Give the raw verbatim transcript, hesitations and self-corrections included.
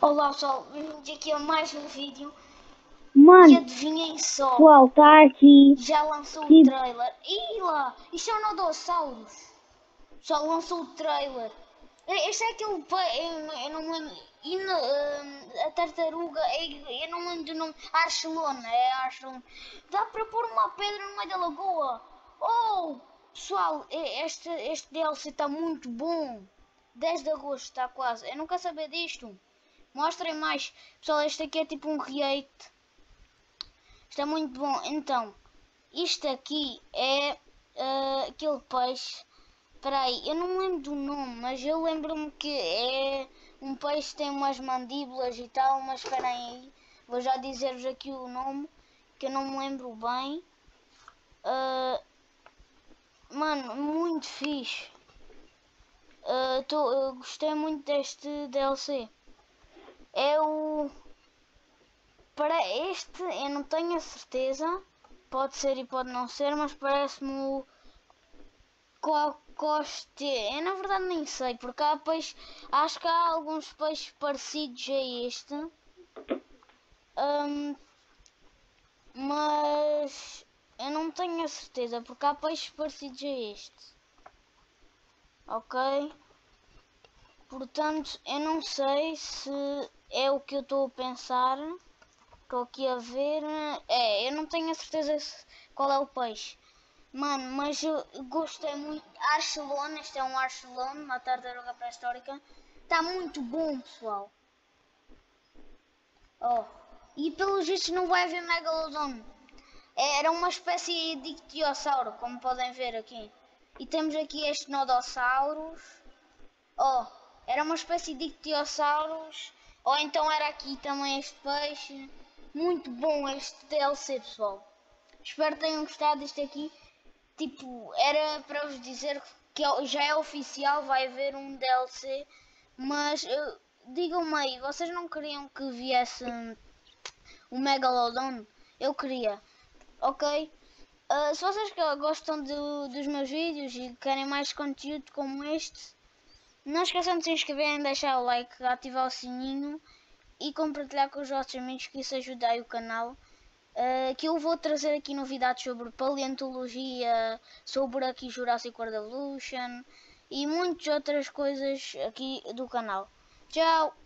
Olá pessoal, bem-vindos aqui a mais um vídeo. Mano, e adivinhem só, pessoal, tá aqui. já lançou Que... o trailer. Ih lá, isto é o Nodossauros. Já lançou o trailer. Este é aquele pai, eu, eu não me lembro. E no, hum, a tartaruga, eu, eu não me lembro do nome. Archelona, é Archelona. Dá para pôr uma pedra no meio da lagoa. Oh, pessoal, este, este D L C está muito bom. dez de agosto está quase. Eu não quero saber disto. Mostrem mais. Pessoal, este aqui é tipo um react. Isto é muito bom. Então, isto aqui é uh, aquele peixe. Espera aí, eu não me lembro do nome, mas eu lembro-me que é um peixe que tem umas mandíbulas e tal, mas espera aí. Vou já dizer-vos aqui o nome, que eu não me lembro bem. Uh, mano, muito fixe. Uh, tô, eu gostei muito deste D L C. É o... Para este, eu não tenho a certeza. Pode ser e pode não ser, mas parece-me o... Cocoste. Eu na verdade nem sei, porque há peixes... Acho que há alguns peixes parecidos a este. Um, mas... Eu não tenho a certeza, porque há peixes parecidos a este. Ok? Portanto, eu não sei se é o que eu estou a pensar. Estou aqui a ver. É, eu não tenho a certeza qual é o peixe. Mano, mas eu gostei muito. Archelon, este é um Archelon, uma tartaruga pré-histórica. Está muito bom, pessoal. Oh. E pelos vistos não vai haver Megalodon. Era uma espécie de ictiosauro, como podem ver aqui. E temos aqui este Nodossauros. Oh, era uma espécie de ictiossauros. Ou então era aqui também este peixe. Muito bom este D L C, pessoal. Espero que tenham gostado deste aqui. Tipo, era para vos dizer que já é oficial, vai haver um D L C. Mas uh, digam-me aí, vocês não queriam que viesse o Megalodon? Eu queria, ok? Uh, se vocês gostam do, dos meus vídeos e querem mais conteúdo como este, não esqueçam de se inscreverem, deixar o like, ativar o sininho e compartilhar com os vossos amigos, que isso ajuda aí o canal. Uh, que eu vou trazer aqui novidades sobre paleontologia, sobre aqui Jurassic World Evolution e muitas outras coisas aqui do canal. Tchau!